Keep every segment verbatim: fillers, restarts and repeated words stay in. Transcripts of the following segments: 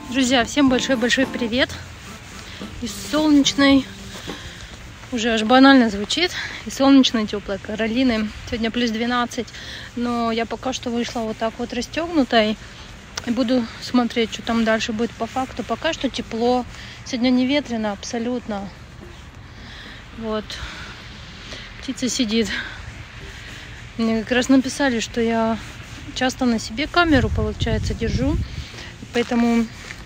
Друзья, всем большой-большой привет из солнечной, уже аж банально звучит, из солнечной теплой Каролины. Сегодня плюс двенадцать, но я пока что вышла вот так вот расстегнутой и буду смотреть, что там дальше будет по факту. Пока что тепло, сегодня не ветрено абсолютно. Вот, птица сидит. Мне как раз написали, что я часто на себе камеру, получается, держу, и поэтому,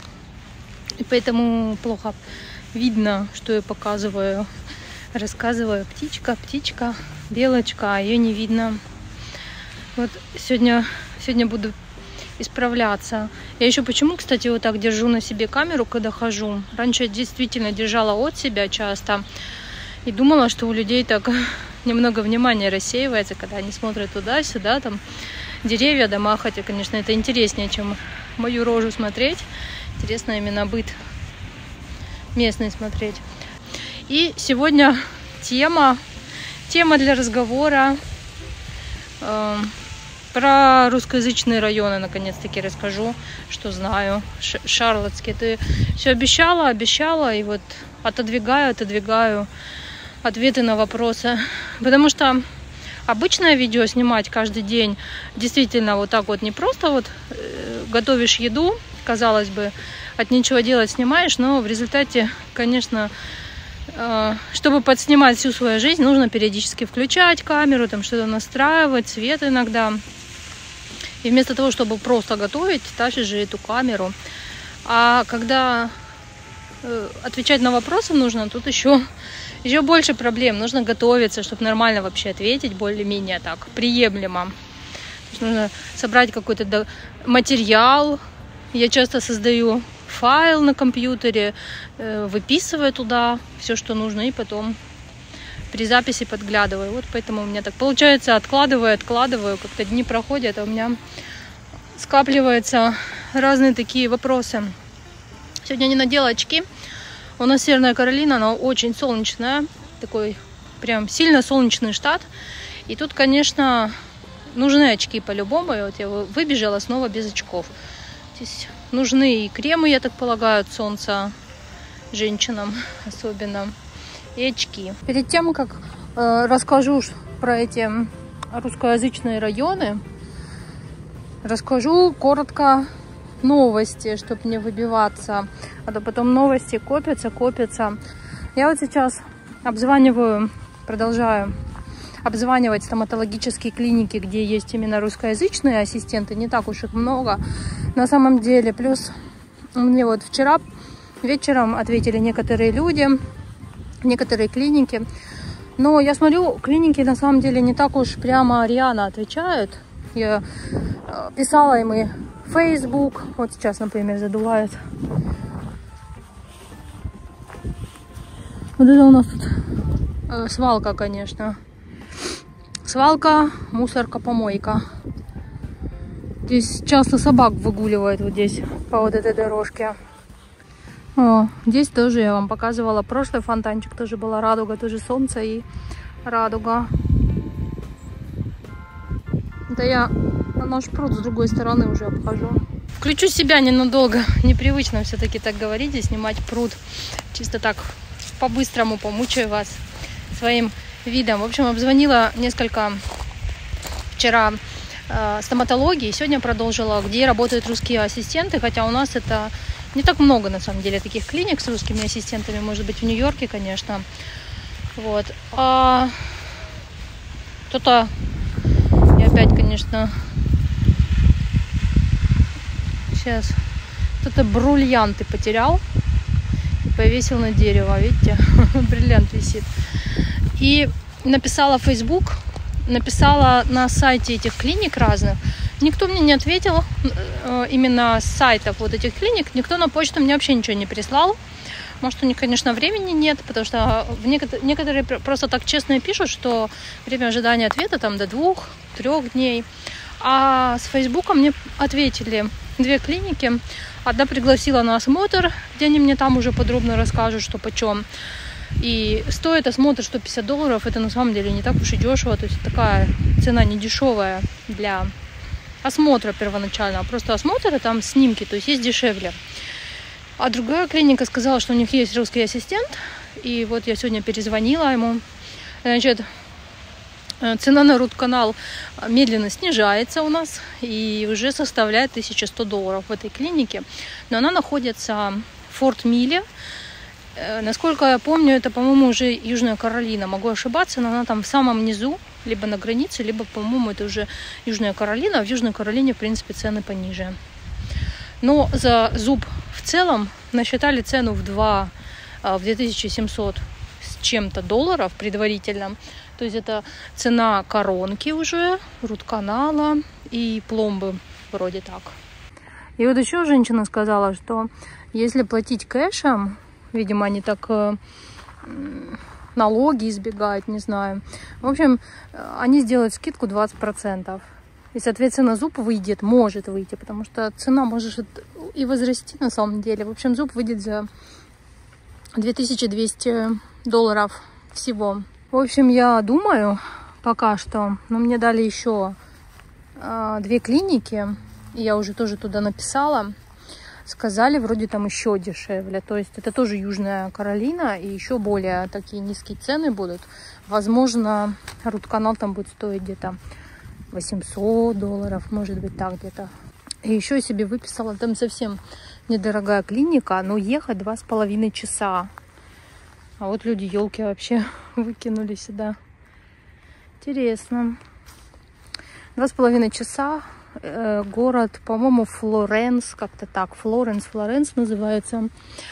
и поэтому плохо видно, что я показываю, рассказываю. Птичка, птичка, белочка, а ее не видно. Вот сегодня, сегодня буду исправляться. Я еще почему, кстати, вот так держу на себе камеру, когда хожу. Раньше я действительно держала от себя часто и думала, что у людей так немного внимания рассеивается, когда они смотрят туда-сюда, там деревья, дома, хотя, конечно, это интереснее, чем мою рожу смотреть. Интересно именно быт местный смотреть. И сегодня тема, тема для разговора э, про русскоязычные районы, наконец-таки расскажу, что знаю. Ш Шарлотские. Ты все обещала, обещала, и вот отодвигаю, отодвигаю ответы на вопросы. Потому что обычное видео снимать каждый день действительно вот так вот не просто вот э, готовишь еду, казалось бы, от нечего делать снимаешь, но в результате, конечно, э, чтобы подснимать всю свою жизнь, нужно периодически включать камеру, там что-то настраивать, свет иногда. И вместо того, чтобы просто готовить, тащишь же эту камеру. А когда э, отвечать на вопросы нужно, тут еще Еще больше проблем. Нужно готовиться, чтобы нормально вообще ответить, более-менее так, приемлемо. Нужно собрать какой-то материал. Я часто создаю файл на компьютере, выписываю туда все, что нужно, и потом при записи подглядываю. Вот поэтому у меня так получается, откладываю, откладываю, как-то дни проходят, а у меня скапливаются разные такие вопросы. Сегодня не надела очки. У нас Северная Каролина, она очень солнечная, такой прям сильно солнечный штат. И тут, конечно, нужны очки по-любому. И вот я выбежала снова без очков. Здесь нужны и кремы, я так полагаю, от солнца женщинам особенно, и очки. Перед тем, как э, расскажу про эти русскоязычные районы, расскажу коротко новости, чтобы не выбиваться, а то потом новости копятся, копятся. Я вот сейчас обзваниваю, продолжаю обзванивать стоматологические клиники, где есть именно русскоязычные ассистенты. Не так уж их много на самом деле. Плюс мне вот вчера вечером ответили некоторые люди, некоторые клиники. Но я смотрю, клиники на самом деле не так уж прямо рьяно отвечают. Я писала им и Facebook. Вот сейчас, например, задувает. Вот это у нас тут э, свалка, конечно. Свалка, мусорка, помойка. Здесь часто собак выгуливают вот здесь, по вот этой дорожке. О, здесь тоже я вам показывала. Прошлый фонтанчик тоже была радуга, тоже солнце и радуга. Это я на наш пруд с другой стороны уже обхожу. Включу себя ненадолго. Непривычно все-таки так говорить и снимать пруд. Чисто так по-быстрому помучаю вас своим видом. В общем, обзвонила несколько вчера э, стоматологии. Сегодня продолжила, где работают русские ассистенты. Хотя у нас это не так много, на самом деле, таких клиник с русскими ассистентами. Может быть, в Нью-Йорке, конечно. Вот. А кто-то... Я опять, конечно... Сейчас кто-то бриллианты потерял и повесил на дерево, видите, бриллиант висит. И написала в Facebook, написала на сайте этих клиник разных. Никто мне не ответил, именно с сайтов вот этих клиник, никто на почту мне вообще ничего не прислал. Может, у них, конечно, времени нет, потому что в некотор- некоторые просто так честно пишут, что время ожидания ответа там до двух-трех дней. А с Фейсбука мне ответили две клиники. Одна пригласила на осмотр, где они мне там уже подробно расскажут, что почем. И стоит осмотр сто пятьдесят долларов. Это на самом деле не так уж и дешево. То есть такая цена не дешевая для осмотра первоначального. Просто осмотр, и там снимки, то есть есть дешевле. А другая клиника сказала, что у них есть русский ассистент. И вот я сегодня перезвонила ему. Значит, цена на рутканал медленно снижается у нас и уже составляет тысяча сто долларов в этой клинике. Но она находится в Форт Милле. Насколько я помню, это, по-моему, уже Южная Каролина. Могу ошибаться, но она там в самом низу, либо на границе, либо, по-моему, это уже Южная Каролина. А в Южной Каролине, в принципе, цены пониже. Но за зуб в целом насчитали цену в два, в две тысячи семьсот с чем-то долларов предварительно. То есть это цена коронки уже, рутканала и пломбы, вроде так. И вот еще женщина сказала, что если платить кэшем, видимо, они так э, налоги избегают, не знаю. В общем, они сделают скидку двадцать процентов. И, соответственно, зуб выйдет, может выйти, потому что цена может и возрасти на самом деле. В общем, зуб выйдет за две тысячи двести долларов всего. В общем, я думаю пока что, но мне дали еще э, две клиники, и я уже тоже туда написала. Сказали, вроде там еще дешевле. То есть это тоже Южная Каролина, и еще более такие низкие цены будут. Возможно, рутканал там будет стоить где-то восемьсот долларов, может быть, так где-то. И еще себе выписала, там совсем недорогая клиника, но ехать два с половиной часа. А вот люди елки вообще выкинули сюда. Интересно. Два с половиной часа. Э, город, по-моему, Флоренс, как-то так. Флоренс, Флоренс называется.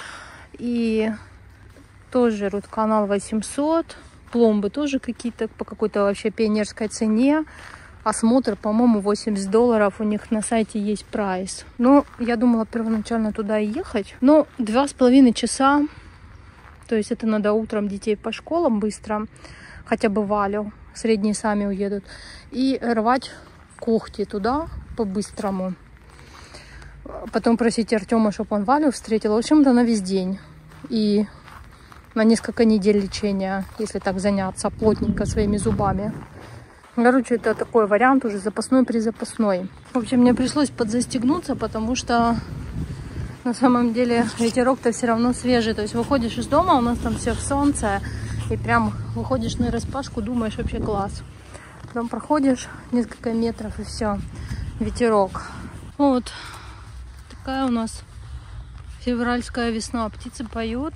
И тоже рутканал восемьсот. Пломбы тоже какие-то по какой-то вообще пионерской цене. Осмотр, по-моему, восемьдесят долларов. У них на сайте есть прайс. Но я думала первоначально туда и ехать. Но два с половиной часа. То есть это надо утром детей по школам быстро. Хотя бы Валю. Средние сами уедут. И рвать когти туда по-быстрому. Потом просить Артема, чтобы он Валю встретил. В общем-то, на весь день. И на несколько недель лечения, если так заняться плотненько своими зубами. Короче, это такой вариант уже запасной-призапасной. В общем, мне пришлось подзастегнуться, потому что на самом деле ветерок-то все равно свежий. То есть выходишь из дома, у нас там все в солнце, и прям выходишь на распашку, думаешь, вообще класс. Потом проходишь несколько метров, и все, ветерок. Вот такая у нас февральская весна. Птицы поют.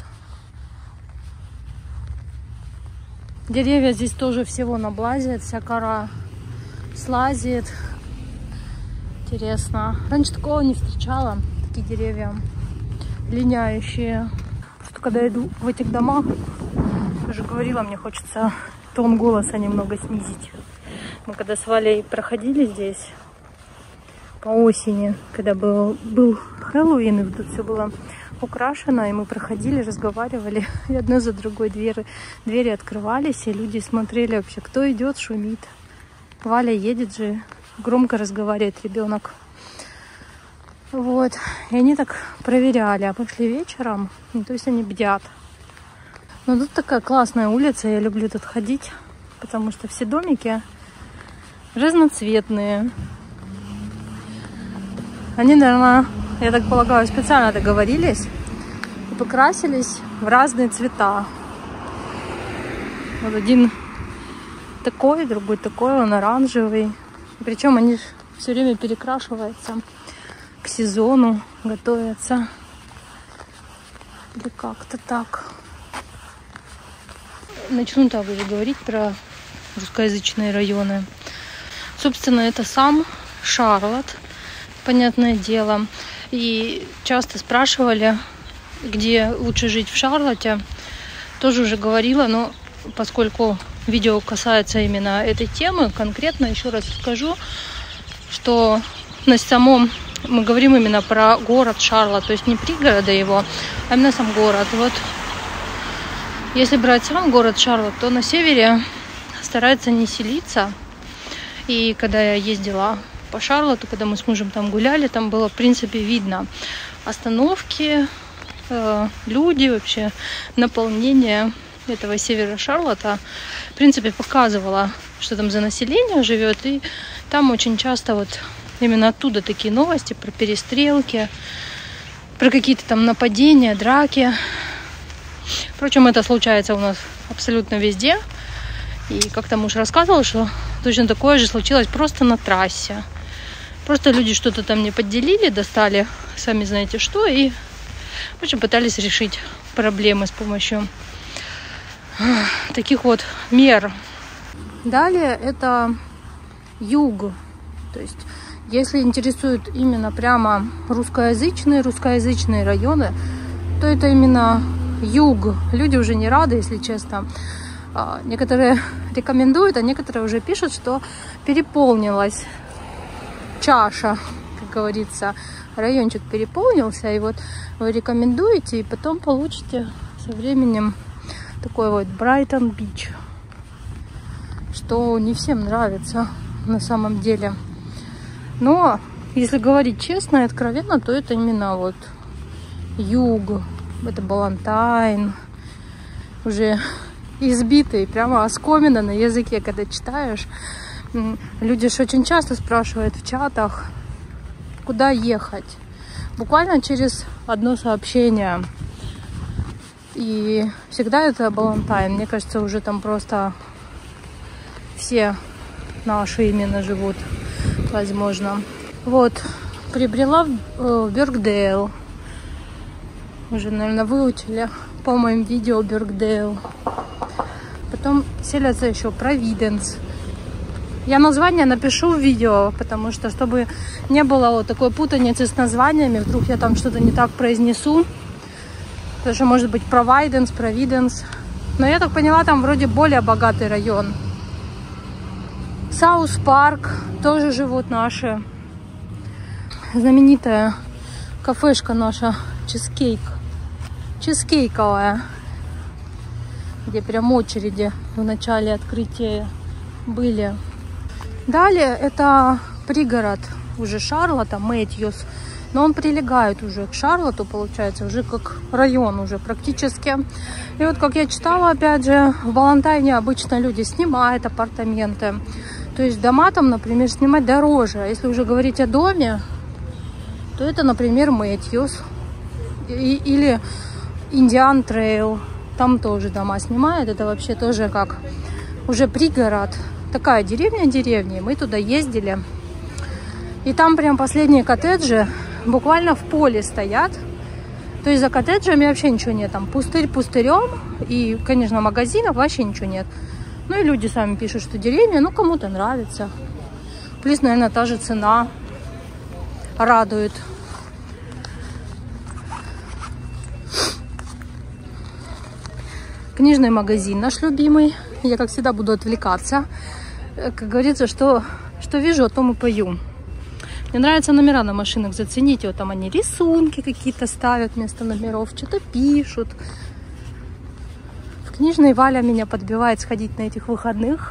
Деревья здесь тоже всего наблазят, вся кора слазит. Интересно. Раньше такого не встречала, такие деревья линяющие. Просто когда иду в этих домах, уже говорила, мне хочется тон голоса немного снизить. Мы когда с Валей проходили здесь по осени, когда был, был Хэллоуин, и тут все было украшено, и мы проходили, разговаривали, и одна за другой двери, двери открывались, и люди смотрели вообще, кто идет, шумит. Валя едет же, громко разговаривает ребенок. Вот, и они так проверяли, а пошли вечером, и, то есть они бдят. Но тут такая классная улица, я люблю тут ходить, потому что все домики разноцветные. Они, наверное, я так полагаю, специально договорились и покрасились в разные цвета. Вот один такой, другой такой, он оранжевый. Причем они все время перекрашиваются, к сезону готовятся. Или как-то так. Начну так уже говорить про русскоязычные районы. Собственно, это сам Шарлотт, понятное дело. И часто спрашивали, где лучше жить в Шарлотте. Тоже уже говорила, но поскольку видео касается именно этой темы, конкретно еще раз скажу, что на самом мы говорим именно про город Шарлотт, то есть не пригорода его, а именно сам город. Вот если брать сам город Шарлотт, то на севере старается не селиться. И когда я ездила по Шарлотту, когда мы с мужем там гуляли, там было, в принципе, видно остановки, э, люди, вообще наполнение этого севера Шарлотта. В принципе, показывала, что там за население живет. И там очень часто вот именно оттуда такие новости про перестрелки, про какие-то там нападения, драки. Впрочем, это случается у нас абсолютно везде. И как-то муж рассказывал, что точно такое же случилось просто на трассе. Просто люди что-то там не поделили, достали, сами знаете что, и, в общем, пытались решить проблемы с помощью таких вот мер. Далее это юг. То есть, если интересуют именно прямо русскоязычные, русскоязычные районы, то это именно юг. Люди уже не рады, если честно. Некоторые рекомендуют, а некоторые уже пишут, что переполнилась чаша, как говорится, райончик переполнился, и вот вы рекомендуете, и потом получите со временем такой вот Брайтон-Бич, что не всем нравится на самом деле. Но если говорить честно и откровенно, то это именно вот юг, это Балантайн, уже избитый, прямо оскомина на языке, когда читаешь. Люди же очень часто спрашивают в чатах, куда ехать. Буквально через одно сообщение. И всегда это Балантайн. Мне кажется, уже там просто все наши именно живут, возможно. Вот, прибрела в Бергдейл. Уже, наверное, выучили по моим видео Бергдейл. Потом селятся еще Провиденс. Я название напишу в видео, потому что, чтобы не было вот такой путаницы с названиями, вдруг я там что-то не так произнесу. Даже может быть Провиденс, Провиденс. Но я так поняла, там вроде более богатый район. Саус Парк, тоже живут наши. Знаменитая кафешка наша, чизкейк. Чизкейковая. Где прям очереди в начале открытия были. Далее это пригород уже Шарлотта, Мэтьюс. Но он прилегает уже к Шарлотту, получается, уже как район уже практически. И вот, как я читала, опять же, в Балантайне обычно люди снимают апартаменты. То есть дома там, например, снимать дороже. А если уже говорить о доме, то это, например, Мэтьюс. И, или Индиан Трейл. Там тоже дома снимают. Это вообще тоже как уже пригород. Такая деревня деревни. Мы туда ездили. И там прям последние коттеджи буквально в поле стоят. То есть за коттеджами вообще ничего нет. Там пустырь пустырем. И, конечно, магазинов вообще ничего нет. Ну и люди сами пишут, что деревня, ну, кому-то нравится. Плюс, наверное, та же цена радует. Книжный магазин наш любимый. Я, как всегда, буду отвлекаться. Как говорится, что, что вижу, о том и пою. Мне нравятся номера на машинах. Зацените, вот там они рисунки какие-то ставят вместо номеров, что-то пишут. В книжной Валя меня подбивает сходить на этих выходных.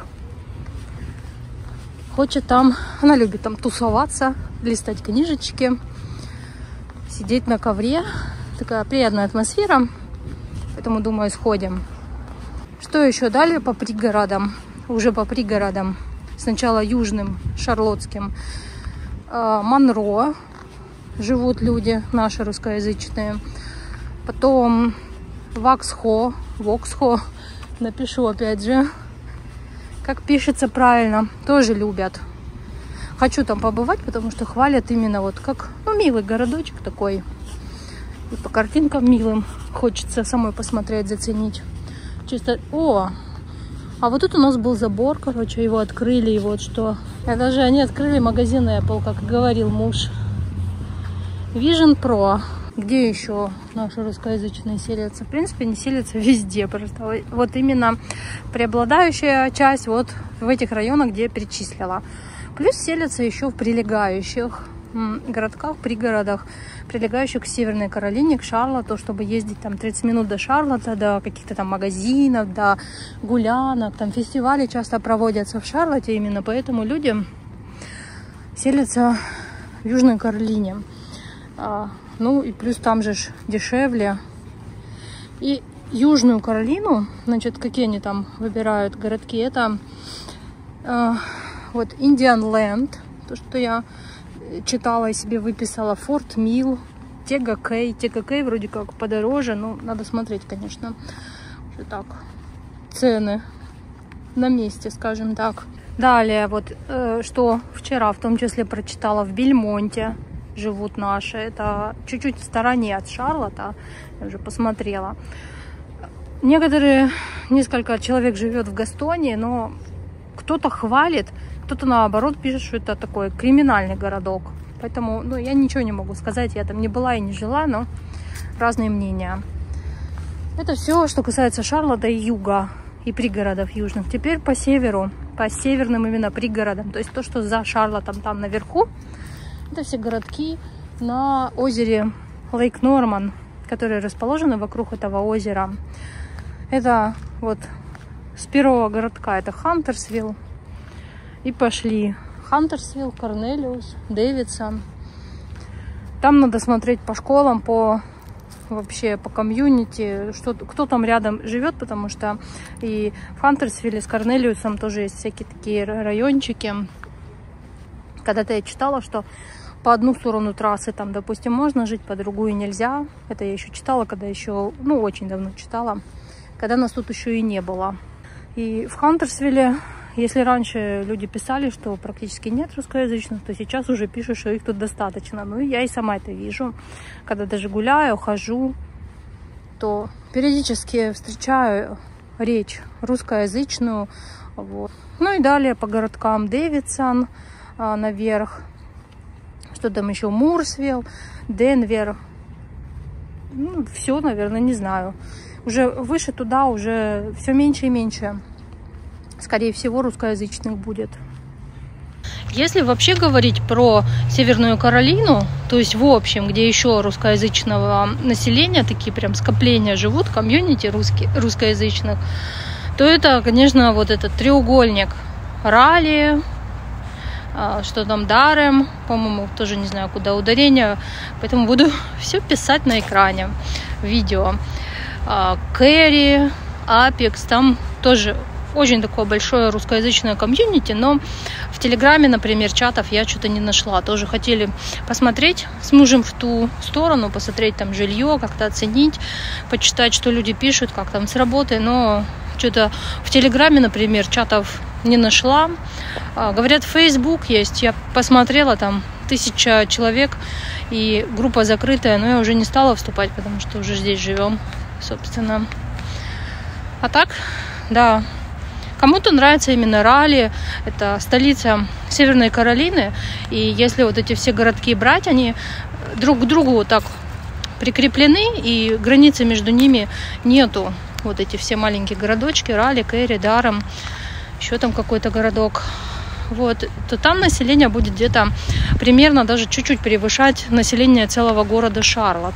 Хочет там, она любит там тусоваться, листать книжечки, сидеть на ковре. Такая приятная атмосфера. Поэтому, думаю, сходим. Что еще далее по пригородам? Уже по пригородам. Сначала южным, шарлоттским. Монро живут люди, наши русскоязычные. Потом Воксхо, Воксхо, напишу опять же, как пишется правильно, тоже любят. Хочу там побывать, потому что хвалят именно вот как, ну, милый городочек такой. И по картинкам милым хочется самой посмотреть, заценить. Чисто, о, а вот тут у нас был забор, короче, его открыли, и вот что. Это же они открыли магазин Apple, как говорил муж. Vision Pro. Где еще наши русскоязычные селятся? В принципе, не селятся везде. Просто вот именно преобладающая часть вот в этих районах, где я перечислила. Плюс селятся еще в прилегающих городках, пригородах, прилегающих к Северной Каролине, к Шарлотту, чтобы ездить там тридцать минут до Шарлотта, до каких-то там магазинов, до гулянок. Там фестивали часто проводятся в Шарлотте, именно поэтому люди селятся в Южной Каролине. Ну и плюс там же дешевле. И Южную Каролину, значит, какие они там выбирают городки, это э, вот Индиан Ленд, то, что я читала и себе выписала, Форт Милл, Тега Кей. Тега Кей вроде как подороже, но надо смотреть, конечно. Уже так. Цены на месте, скажем так. Далее, вот, э, что вчера в том числе прочитала, в Бельмонте живут наши. Это чуть-чуть в стороне от Шарлотта. Я уже посмотрела. Некоторые, несколько человек живет в Гастонии, но кто-то хвалит, кто-то наоборот пишет, что это такой криминальный городок. Поэтому, ну, я ничего не могу сказать. Я там не была и не жила, но разные мнения. Это все, что касается Шарлотта и юга, и пригородов южных. Теперь по северу, по северным именно пригородам. То есть то, что за Шарлоттом там наверху, это все городки на озере Лейк Норман, которые расположены вокруг этого озера. Это вот с первого городка, это Хантерсвилл. И пошли Хантерсвилл, Корнелиус, Дэвидсон. Там надо смотреть по школам, по вообще по комьюнити, что, кто там рядом живет, потому что и в Хантерсвилле с Корнелиусом тоже есть всякие такие райончики. Когда-то я читала, что по одну сторону трассы там, допустим, можно жить, по другую нельзя. Это я еще читала, когда еще, ну, очень давно читала, когда нас тут еще и не было. И в Хантерсвилле, если раньше люди писали, что практически нет русскоязычных, то сейчас уже пишут, что их тут достаточно. Ну, и я и сама это вижу. Когда даже гуляю, хожу, то периодически встречаю речь русскоязычную. Вот. Ну и далее по городкам Дэвидсон а, наверх. Что там еще? Мурсвилл, Денвер. Ну, все, наверное, не знаю. Уже выше туда уже все меньше и меньше. Скорее всего, русскоязычных будет. Если вообще говорить про Северную Каролину, то есть в общем, где еще русскоязычного населения, такие прям скопления живут, комьюнити русские, русскоязычных, то это, конечно, вот этот треугольник Ралли, что там Дарем, по-моему, тоже не знаю, куда ударение, поэтому буду все писать на экране, видео. Кэрри, Апекс, там тоже очень такое большое русскоязычное комьюнити, но в Телеграме, например, чатов я что-то не нашла. Тоже хотели посмотреть с мужем в ту сторону, посмотреть там жилье, как-то оценить, почитать, что люди пишут, как там с работы, но что-то в Телеграме, например, чатов не нашла. Говорят, Facebook есть, я посмотрела, там тысяча человек и группа закрытая, но я уже не стала вступать, потому что уже здесь живем, собственно. А так, да, кому-то нравится именно Ралли, это столица Северной Каролины, и если вот эти все городки брать, они друг к другу вот так прикреплены, и границы между ними нету. Вот эти все маленькие городочки, Ралли, Кэрри, Дарем, еще там какой-то городок. Вот, то там население будет где-то примерно даже чуть-чуть превышать население целого города Шарлотт.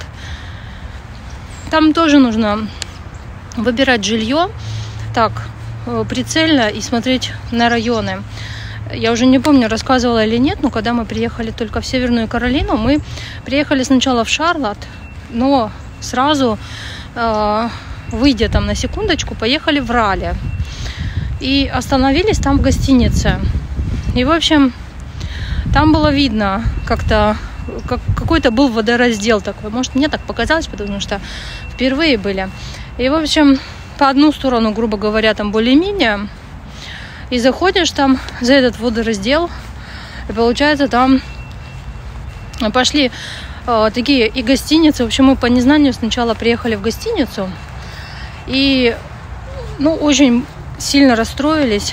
Там тоже нужно выбирать жилье так прицельно и смотреть на районы. Я уже не помню, рассказывала или нет, но когда мы приехали только в Северную Каролину, мы приехали сначала в Шарлотт, но сразу, э, выйдя там на секундочку, поехали в Ралли. И остановились там в гостинице. И, в общем, там было видно как-то, как, какой-то был водораздел такой. Может, мне так показалось, потому что впервые были. И, в общем, по одну сторону, грубо говоря, там более-менее. И заходишь там за этот водораздел. И получается, там пошли э, такие и гостиницы. В общем, мы по незнанию сначала приехали в гостиницу. И, ну, очень сильно расстроились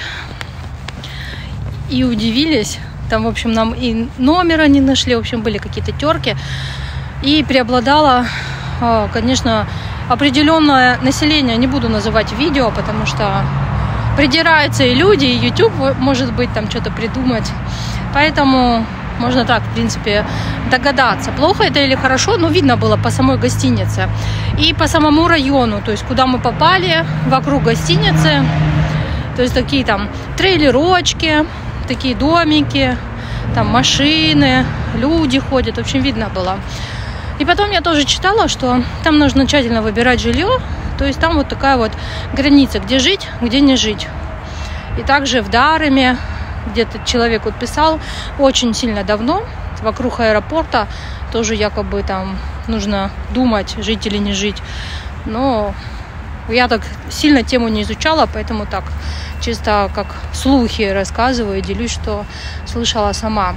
и удивились. Там, в общем, нам и номера не нашли. В общем, были какие-то терки. И преобладало, конечно, определенное население. Не буду называть видео, потому что придираются и люди, и YouTube, может быть, там что-то придумать. Поэтому можно так, в принципе, догадаться, плохо это или хорошо, но видно было по самой гостинице. И по самому району, то есть куда мы попали, вокруг гостиницы. То есть такие там трейлерочки, такие домики, там машины, люди ходят, в общем, видно было. И потом я тоже читала, что там нужно тщательно выбирать жилье, то есть там вот такая вот граница, где жить, где не жить. И также в Дареме, где-то человек вот писал очень сильно давно, вокруг аэропорта. Тоже якобы там нужно думать, жить или не жить. Но я так сильно тему не изучала, поэтому так чисто как слухи рассказываю, делюсь, что слышала сама.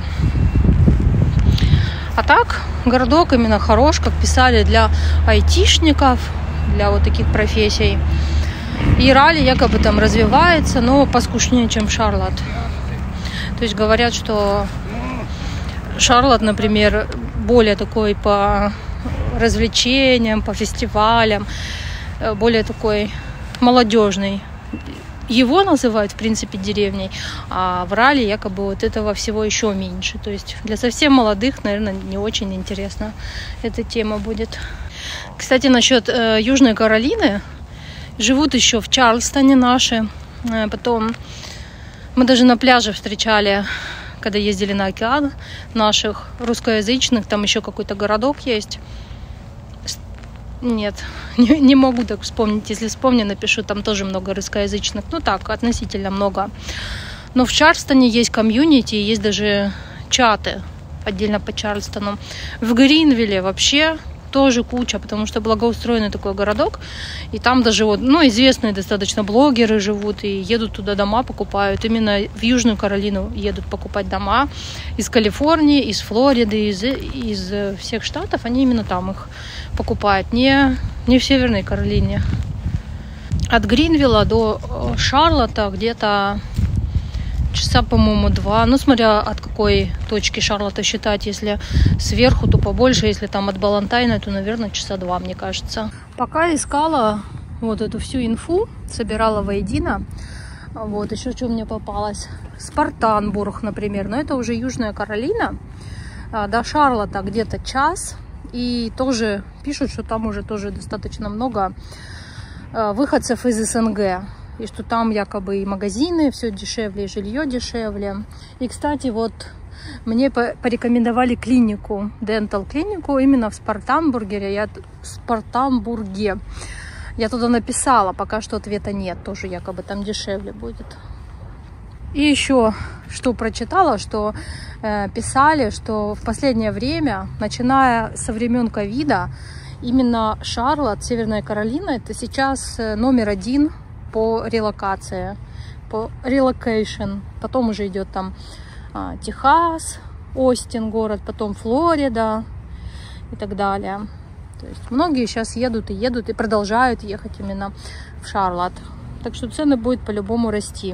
А так, городок именно хорош, как писали, для айтишников, для вот таких профессий. И Ралли якобы там развивается, но поскучнее, чем Шарлотт. То есть говорят, что Шарлотт, например, более такой по развлечениям, по фестивалям, более такой молодежный. Его называют, в принципе, деревней, а в Ралли якобы вот этого всего еще меньше. То есть для совсем молодых, наверное, не очень интересно эта тема будет. Кстати, насчет э, Южной Каролины. Живут еще в Чарльстоне наши. Э, потом мы даже на пляже встречали, когда ездили на океан, наших русскоязычных. Там еще какой-то городок есть. Нет, не, не могу так вспомнить. Если вспомню, напишу. Там тоже много русскоязычных. Ну так, относительно много. Но в Чарльстоне есть комьюнити, есть даже чаты отдельно по Чарльстону. В Гринвилле вообще тоже куча, потому что благоустроенный такой городок. И там даже вот, ну, известные достаточно блогеры живут и едут туда дома покупают. Именно в Южную Каролину едут покупать дома. Из Калифорнии, из Флориды, из, из всех штатов. Они именно там их покупают. Не, не в Северной Каролине. От Гринвилла до Шарлотта где-то часа, по-моему, два. Ну, смотря от какой точки Шарлотта считать. Если сверху, то побольше. Если там от Балантайна, то, наверное, часа два, мне кажется. Пока искала вот эту всю инфу, собирала воедино. Вот, еще что мне попалось. Спартанбург, например. Но это уже Южная Каролина. До Шарлотта где-то час. И тоже пишут, что там уже тоже достаточно много выходцев из СНГ. И что там якобы и магазины, все дешевле, и жилье дешевле. И, кстати, вот мне порекомендовали клинику, дентал-клинику именно в Спартанбурге. Я, в Спартанбурге. Я туда написала, пока что ответа нет. Тоже якобы там дешевле будет. И еще что прочитала, что э, писали, что в последнее время, начиная со времен ковида, именно Шарлотт, Северная Каролина, это сейчас номер один по релокации, по релокейшн. Потом уже идет там а, Техас, Остин город, потом Флорида и так далее. То есть многие сейчас едут и едут и продолжают ехать именно в Шарлотт. Так что цены будут по-любому расти.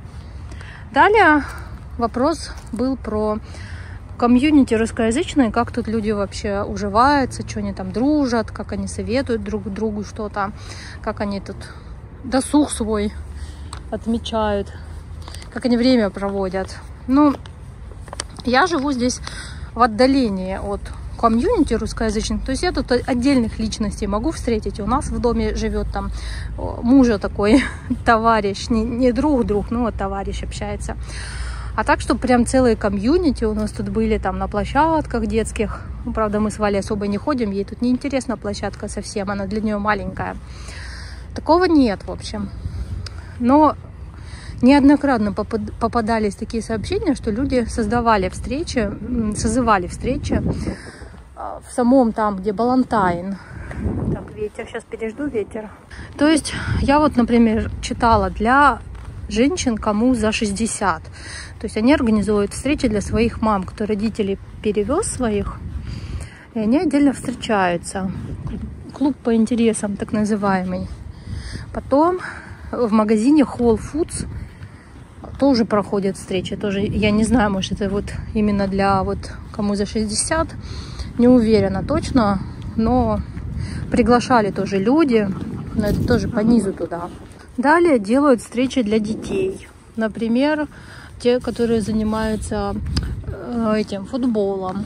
Далее вопрос был про комьюнити русскоязычное, как тут люди вообще уживаются, что они там дружат, как они советуют друг другу что-то, как они тут досуг свой отмечают, как они время проводят. Ну, я живу здесь в отдалении от комьюнити русскоязычных, то есть я тут отдельных личностей могу встретить. У нас в доме живет там мужа такой товарищ, не, не друг друг, ну вот товарищ общается. А так, что прям целые комьюнити у нас тут были там на площадках детских. Ну, правда, мы с Валей особо не ходим, ей тут неинтересна площадка совсем, она для нее маленькая. Такого нет, в общем. Но неоднократно попадались такие сообщения, что люди создавали встречи, созывали встречи в самом там, где Балантайн. Так, ветер, сейчас пережду ветер. То есть я вот, например, читала для женщин, кому за шестьдесят. То есть они организуют встречи для своих мам, кто родителей перевез своих, и они отдельно встречаются. Клуб по интересам, так называемый. Потом в магазине Whole Foods тоже проходят встречи. Тоже, я не знаю, может, это вот именно для вот кому за шестьдесят. Не уверена точно, но приглашали тоже люди. Но это тоже по низу туда. Далее делают встречи для детей. Например, те, которые занимаются э, этим футболом.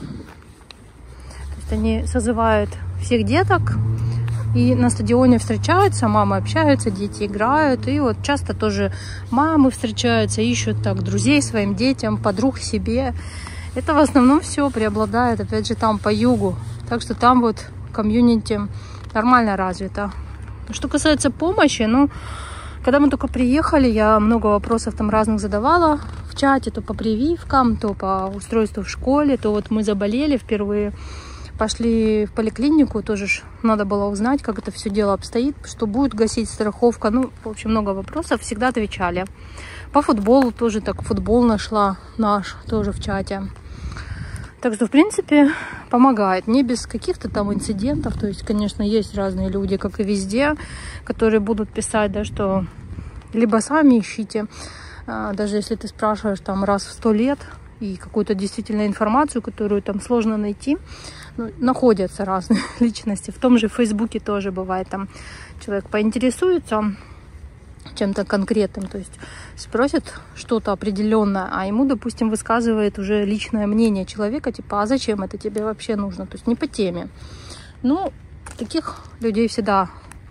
То есть они созывают всех деток и на стадионе встречаются, мамы общаются, дети играют. И вот часто тоже мамы встречаются, ищут так друзей своим детям, подруг себе. Это в основном все преобладает, опять же, там по югу. Так что там вот комьюнити нормально развито. Что касается помощи, ну, когда мы только приехали, я много вопросов там разных задавала в чате то по прививкам, то по устройству в школе, то вот мы заболели впервые, пошли в поликлинику, тоже ж надо было узнать, как это все дело обстоит, что будет гасить страховка. Ну, в общем, много вопросов, всегда отвечали. По футболу тоже так, футбол нашла наш, тоже в чате. Так что, в принципе, помогает. Не без каких-то там инцидентов. То есть, конечно, есть разные люди, как и везде, которые будут писать, да, что либо сами ищите, даже если ты спрашиваешь там раз в сто лет и какую-то действительно информацию, которую там сложно найти, ну, находятся разные личности. В том же Фейсбуке тоже бывает, там человек поинтересуется чем-то конкретным, то есть спросит что-то определенное, а ему, допустим, высказывает уже личное мнение человека, типа, а зачем это тебе вообще нужно, то есть не по теме. Ну, таких людей всегда,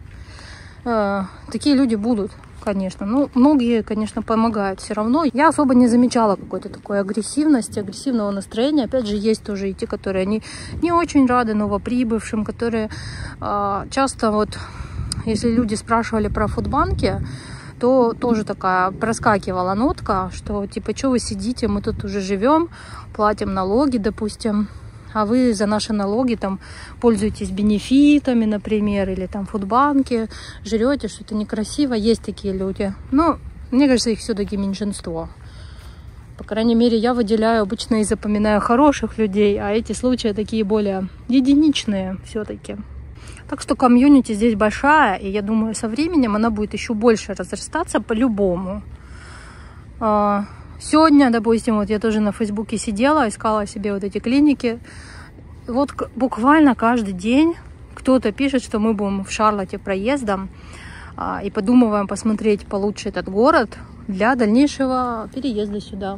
э, такие люди будут, конечно. Ну, многие, конечно, помогают все равно. Я особо не замечала какой-то такой агрессивности, агрессивного настроения. Опять же, есть тоже и те, которые они не очень рады новоприбывшим, которые э, часто вот, если люди спрашивали про фудбанки, то тоже такая проскакивала нотка, что типа, что вы сидите, мы тут уже живем, платим налоги, допустим, а вы за наши налоги там пользуетесь бенефитами, например, или там фудбанки, жрете, что-то некрасиво. Есть такие люди. Но мне кажется, их все-таки меньшинство. По крайней мере, я выделяю обычно и запоминаю хороших людей, а эти случаи такие более единичные все-таки. Так что комьюнити здесь большая, и я думаю, со временем она будет еще больше разрастаться по-любому. Сегодня, допустим, вот я тоже на Фейсбуке сидела, искала себе вот эти клиники. Вот буквально каждый день кто-то пишет, что мы будем в Шарлотте проездом и подумываем посмотреть получше этот город для дальнейшего переезда сюда.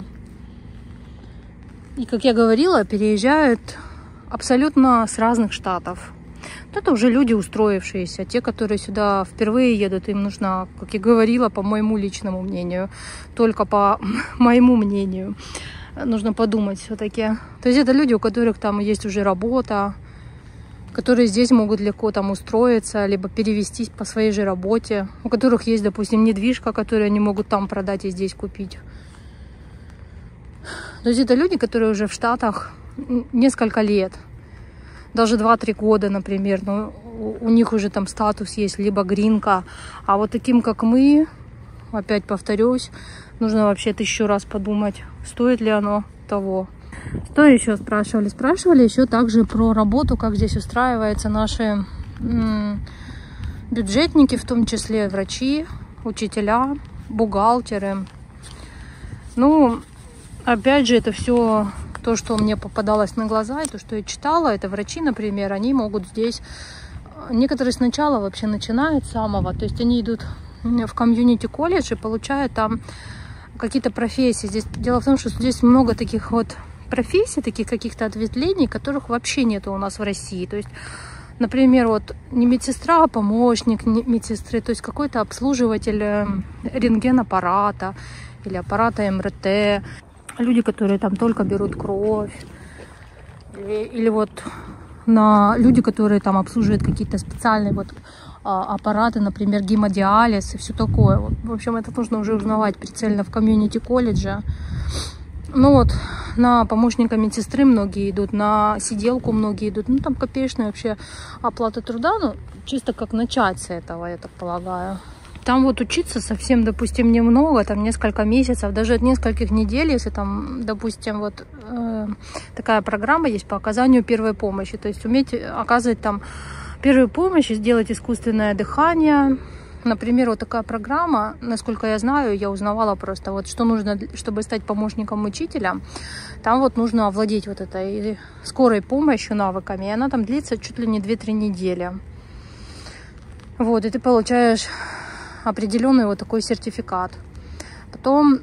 И, как я говорила, переезжают абсолютно с разных штатов. Это уже люди устроившиеся. Те, которые сюда впервые едут, им нужно, как я говорила, по моему личному мнению, только по моему мнению, нужно подумать все-таки. То есть это люди, у которых там есть уже работа, которые здесь могут легко там устроиться, либо перевестись по своей же работе, у которых есть, допустим, недвижка, которую они могут там продать и здесь купить. То есть это люди, которые уже в Штатах несколько лет. Даже два-три года, например, но у них уже там статус есть, либо гринка. А вот таким, как мы, опять повторюсь, нужно вообще тысячу раз подумать, стоит ли оно того. Что еще спрашивали? Спрашивали еще также про работу, как здесь устраиваются наши бюджетники, в том числе врачи, учителя, бухгалтеры. Ну, опять же, это все... То, что мне попадалось на глаза, и то, что я читала, это врачи, например, они могут здесь... Некоторые сначала вообще начинают с самого, то есть они идут в комьюнити-колледж и получают там какие-то профессии. Здесь, дело в том, что здесь много таких вот профессий, таких каких-то ответвлений, которых вообще нету у нас в России. То есть, например, вот не медсестра, а помощник медсестры, то есть какой-то обслуживатель рентген-аппарата или аппарата эм эр тэ. Люди, которые там только берут кровь. Или, или вот на люди, которые там обслуживают какие-то специальные вот а, аппараты, например, гемодиализ и все такое. Вот, в общем, это нужно уже узнавать прицельно в комьюнити-колледже. Ну вот, на помощника медсестры многие идут, на сиделку многие идут. Ну, там копеечная вообще оплата труда, ну, чисто как начать с этого, я так полагаю. Там вот учиться совсем, допустим, немного, там несколько месяцев, даже от нескольких недель, если там, допустим, вот э, такая программа есть по оказанию первой помощи. То есть уметь оказывать там первую помощь, сделать искусственное дыхание. Например, вот такая программа, насколько я знаю, я узнавала просто, вот что нужно, чтобы стать помощником учителя. Там вот нужно овладеть вот этой скорой помощью, навыками, и она там длится чуть ли не две-три недели. Вот, и ты получаешь определенный вот такой сертификат. Потом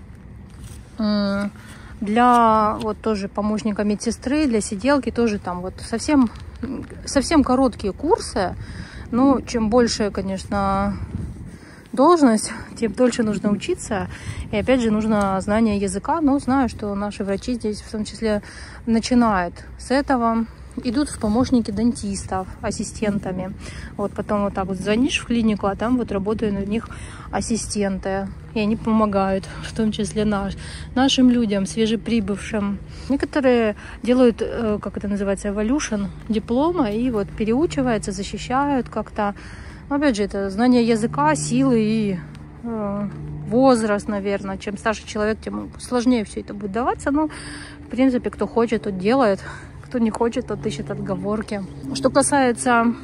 для вот тоже помощника медсестры, для сиделки тоже там вот совсем, совсем короткие курсы. Но чем больше, конечно, должность, тем дольше нужно учиться. И опять же нужно знание языка. Но знаю, что наши врачи здесь в том числе начинают с этого. идут в помощники дантистов, ассистентами. Вот потом вот так вот звонишь в клинику, а там вот работают у них ассистенты. И они помогают, в том числе наш, нашим людям, свежеприбывшим. Некоторые делают, как это называется, evolution диплома, и вот переучиваются, защищают как-то. Опять же, это знание языка, силы и э, возраст, наверное. Чем старше человек, тем сложнее все это будет даваться. Но, в принципе, кто хочет, тот делает. Кто не хочет, тот ищет отговорки. Что касается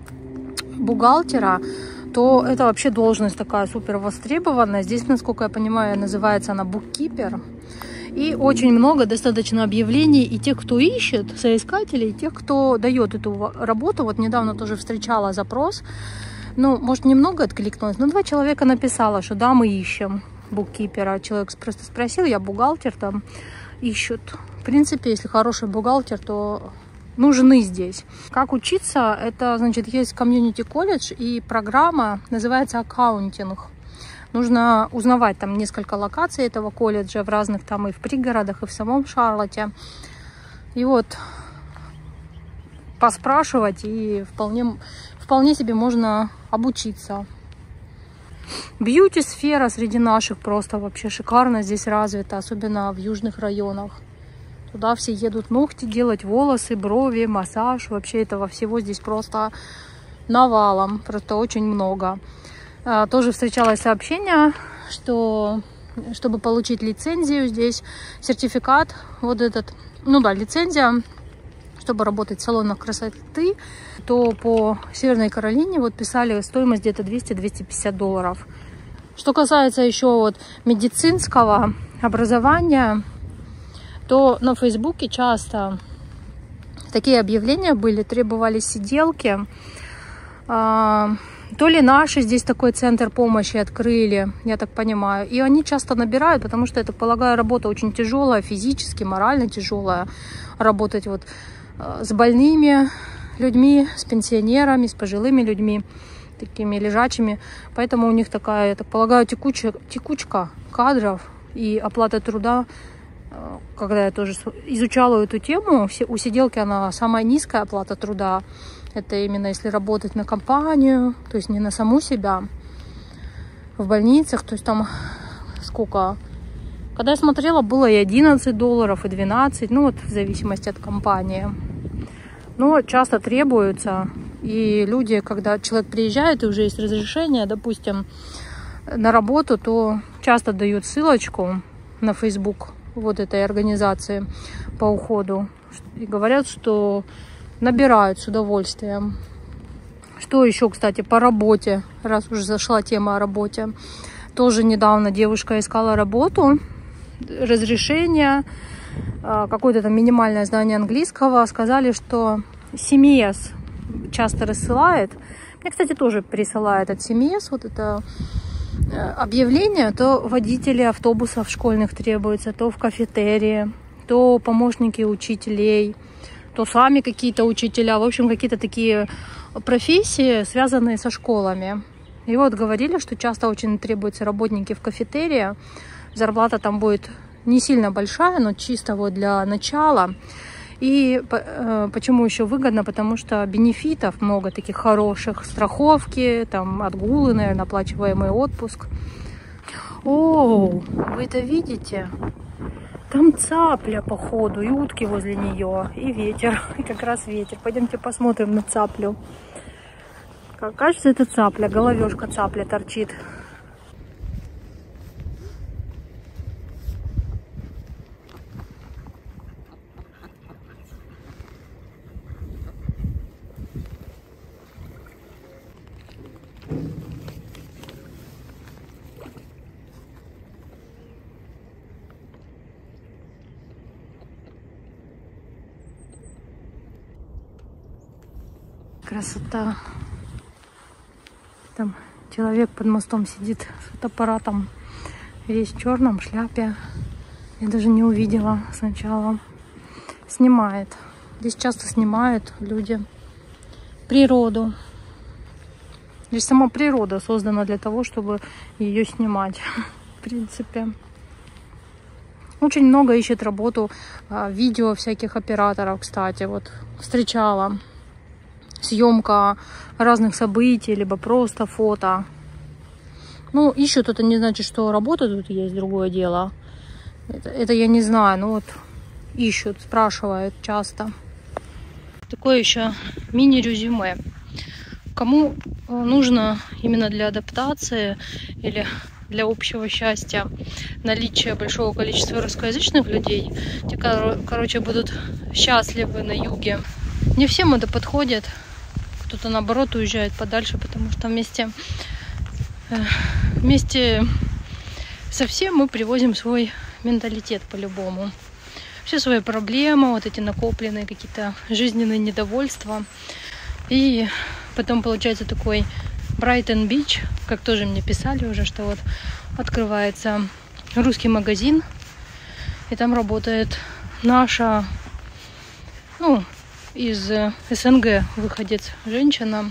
бухгалтера, то это вообще должность такая супер востребованная. Здесь, насколько я понимаю, называется она буккипер. И очень много достаточно объявлений и тех, кто ищет, соискателей, и тех, кто дает эту работу. Вот недавно тоже встречала запрос. Ну, может, немного откликнулось, но два человека написало, что да, мы ищем буккипера. Человек просто спросил, я бухгалтер, там ищут. В принципе, если хороший бухгалтер, то нужны здесь. Как учиться? Это, значит, есть комьюнити-колледж и программа называется аккаунтинг. Нужно узнавать там несколько локаций этого колледжа в разных там и в пригородах, и в самом Шарлотте. И вот поспрашивать, и вполне, вполне себе можно обучиться. Бьюти-сфера среди наших просто вообще шикарно здесь развита, особенно в южных районах. Туда все едут ногти делать, волосы, брови, массаж. Вообще этого всего здесь просто навалом, просто очень много. А, тоже встречалось сообщение, что чтобы получить лицензию здесь, сертификат, вот этот, ну да, лицензия, чтобы работать в салонах красоты, то по Северной Каролине вот писали стоимость где-то двести — двести пятьдесят долларов. Что касается еще вот медицинского образования, то на Фейсбуке часто такие объявления были, требовались сиделки. А, то ли наши здесь такой центр помощи открыли, я так понимаю. И они часто набирают, потому что, я так полагаю, работа очень тяжелая, физически, морально тяжелая. Работать вот с больными людьми, с пенсионерами, с пожилыми людьми, такими лежачими. Поэтому у них такая, я так полагаю, текучая, текучка кадров и оплата труда. Когда я тоже изучала эту тему, у сиделки она самая низкая оплата труда. Это именно если работать на компанию, то есть не на саму себя. В больницах, то есть там сколько... Когда я смотрела, было и одиннадцать долларов, и двенадцать, ну вот в зависимости от компании. Но часто требуется, и люди, когда человек приезжает, и уже есть разрешение, допустим, на работу, то часто дают ссылочку на Facebook вот этой организации по уходу. И говорят, что набирают с удовольствием. Что еще, кстати, по работе, раз уже зашла тема о работе. Тоже недавно девушка искала работу, разрешение, какое-то там минимальное знание английского. Сказали, что си эм эс часто рассылает. Мне, кстати, тоже присылает от си эм эс вот это объявление. То водители автобусов школьных требуются, то в кафетерии, то помощники учителей, то сами какие-то учителя. В общем, какие-то такие профессии, связанные со школами. И вот говорили, что часто очень требуются работники в кафетерии. Зарплата там будет не сильно большая, но чисто вот для начала. И э, почему еще выгодно? Потому что бенефитов много таких хороших. Страховки, там отгулы, наверное, оплачиваемый отпуск. О, вы это видите? Там цапля, походу, и утки возле нее, и ветер, и как раз ветер. Пойдемте посмотрим на цаплю. Как кажется, это цапля, головешка цапля торчит. Красота. Там человек под мостом сидит с фотоаппаратом, весь в черном, шляпе. Я даже не увидела сначала. Снимает. Здесь часто снимают люди природу. Здесь сама природа создана для того, чтобы ее снимать. В принципе. Очень много ищет работу видео всяких операторов, кстати. Вот встречала. Съемка разных событий, либо просто фото. Ну, ищут, это не значит, что работа тут есть, другое дело. Это, это я не знаю, но вот ищут, спрашивают часто. Такое еще мини-резюме. Кому нужно именно для адаптации или для общего счастья наличие большого количества русскоязычных людей, те, короче, будут счастливы на юге. Не всем это подходит. Кто-то, наоборот, уезжает подальше, потому что вместе, вместе со всем мы привозим свой менталитет по-любому. Все свои проблемы, вот эти накопленные какие-то жизненные недовольства. И потом получается такой Брайтон-Бич, как тоже мне писали уже, что вот открывается русский магазин, и там работает наша, ну, из СНГ выходец женщина,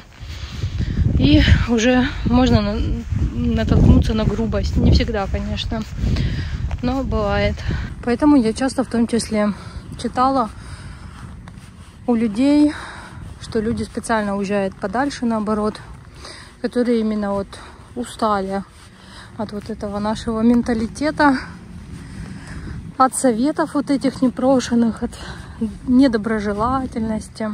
и уже можно натолкнуться на грубость. Не всегда, конечно, но бывает. Поэтому я часто в том числе читала у людей, что люди специально уезжают подальше, наоборот, которые именно вот устали от вот этого нашего менталитета, от советов вот этих непрошенных, от недоброжелательности,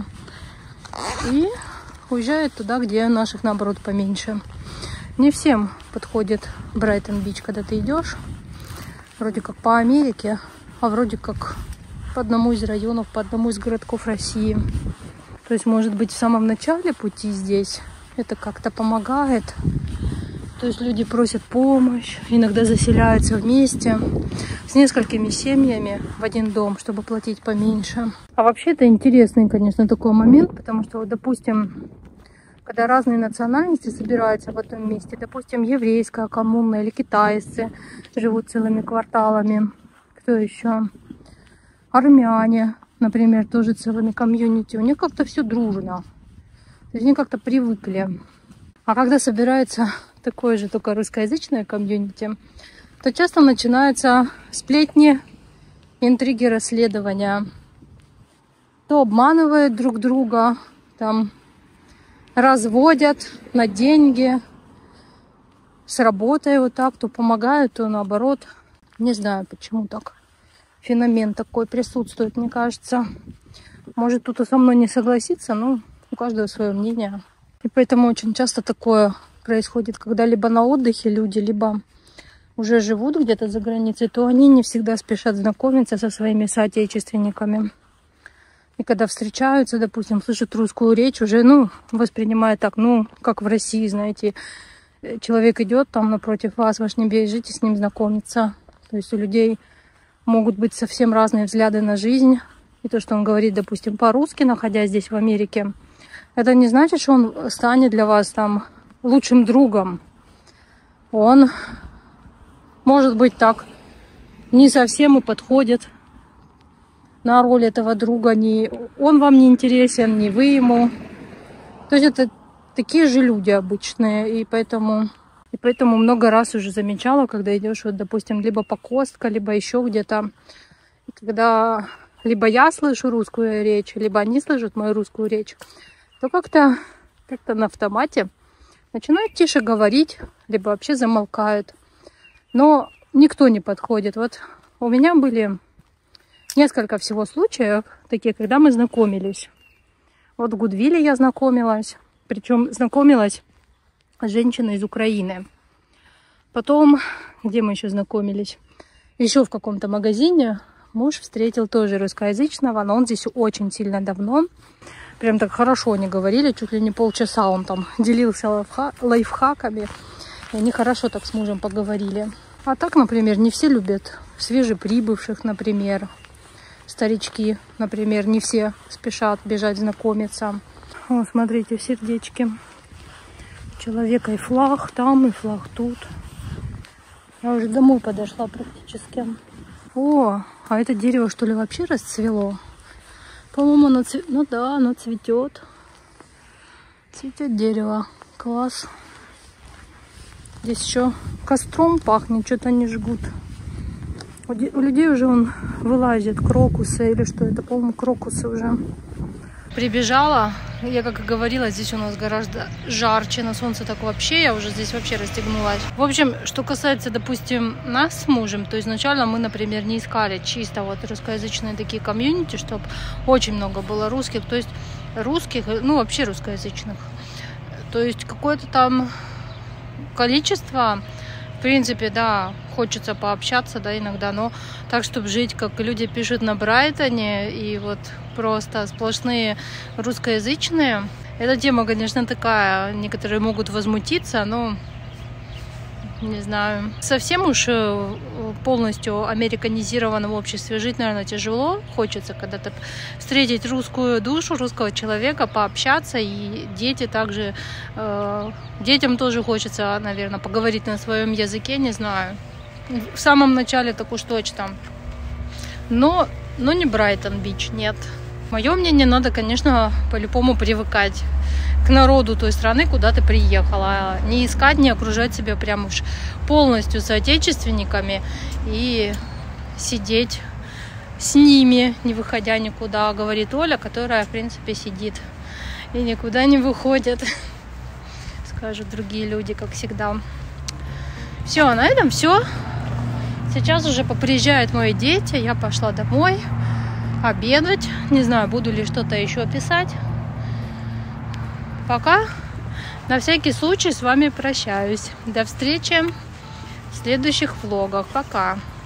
и уезжают туда, где наших, наоборот, поменьше. Не всем подходит Брайтон-Бич, когда ты идешь вроде как по Америке, а вроде как по одному из районов, по одному из городков России. То есть, может быть, в самом начале пути здесь это как-то помогает. То есть люди просят помощь, иногда заселяются вместе с несколькими семьями в один дом, чтобы платить поменьше. А вообще это интересный, конечно, такой момент, потому что, вот, допустим, когда разные национальности собираются в этом месте, допустим, еврейская коммуна или китайцы живут целыми кварталами, кто еще? Армяне, например, тоже целыми комьюнити, у них как-то все дружно. То есть они как-то привыкли. А когда собирается такое же, только русскоязычное комьюнити, то часто начинаются сплетни, интриги, расследования. То обманывают друг друга, там разводят на деньги, с работой вот так, то помогают, то наоборот. Не знаю, почему так. Феномен такой присутствует, мне кажется. Может, кто-то со мной не согласится, но у каждого свое мнение. И поэтому очень часто такое происходит, когда либо на отдыхе люди, либо уже живут где-то за границей, то они не всегда спешат знакомиться со своими соотечественниками. И когда встречаются, допустим, слышат русскую речь, уже, ну, воспринимают так, ну, как в России, знаете, человек идет там напротив вас, ваш не бежите с ним знакомиться. То есть у людей могут быть совсем разные взгляды на жизнь. И то, что он говорит, допустим, по-русски, находясь здесь в Америке, это не значит, что он станет для вас там лучшим другом. Он, может быть, так не совсем и подходит на роль этого друга. Ни он вам не интересен, ни вы ему. То есть это такие же люди обычные. И поэтому, и поэтому много раз уже замечала, когда идешь, вот, допустим, либо по Костко, либо еще где-то, когда либо я слышу русскую речь, либо они слышат мою русскую речь, то как-то как-то на автомате начинают тише говорить, либо вообще замолкают. Но никто не подходит. Вот у меня были несколько всего случаев, такие, когда мы знакомились. Вот в Гудвилле я знакомилась, причем знакомилась с женщиной из Украины. Потом, где мы еще знакомились? Еще в каком-то магазине муж встретил тоже русскоязычного, но он здесь очень сильно давно. Прям так хорошо они говорили, чуть ли не полчаса он там делился лайфха лайфхаками. И они хорошо так с мужем поговорили. А так, например, не все любят свежеприбывших, например. Старички, например, не все спешат бежать знакомиться. О, смотрите, сердечки. У человека и флаг там, и флаг тут. Я уже домой подошла практически. О, а это дерево, что ли, вообще расцвело? По-моему, оно цветет. Ну да, оно цветет. Цветет дерево. Класс. Здесь еще костром пахнет, что-то не жгут. У людей уже он вылазит крокусы или что это, по-моему, крокусы уже. Прибежала, я как и говорила, здесь у нас гораздо жарче, на солнце так вообще, я уже здесь вообще расстегнулась. В общем, что касается, допустим, нас с мужем, то изначально мы, например, не искали чисто вот русскоязычные такие комьюнити, чтобы очень много было русских, то есть русских, ну вообще русскоязычных. То есть какое-то там количество, в принципе, да, хочется пообщаться, да, иногда, но так, чтобы жить, как люди пишут на Брайтоне, и вот просто сплошные русскоязычные. Эта тема, конечно, такая, некоторые могут возмутиться, но не знаю. Совсем уж полностью американизированном обществе жить, наверное, тяжело. Хочется когда-то встретить русскую душу, русского человека, пообщаться. И дети также... Э, детям тоже хочется, наверное, поговорить на своем языке, не знаю. В самом начале так уж точно. Но, но не Брайтон-Бич, нет. Мое мнение, надо, конечно, по-любому привыкать к народу той страны, куда ты приехала. Не искать, не окружать себя прям уж полностью соотечественниками и сидеть с ними, не выходя никуда, говорит Оля, которая, в принципе, сидит и никуда не выходит. Скажут другие люди, как всегда. Все, на этом все. Сейчас уже поприезжают мои дети, я пошла домой обедать. Не знаю, буду ли что-то еще писать. Пока, на всякий случай, с вами прощаюсь. До встречи в следующих влогах. Пока.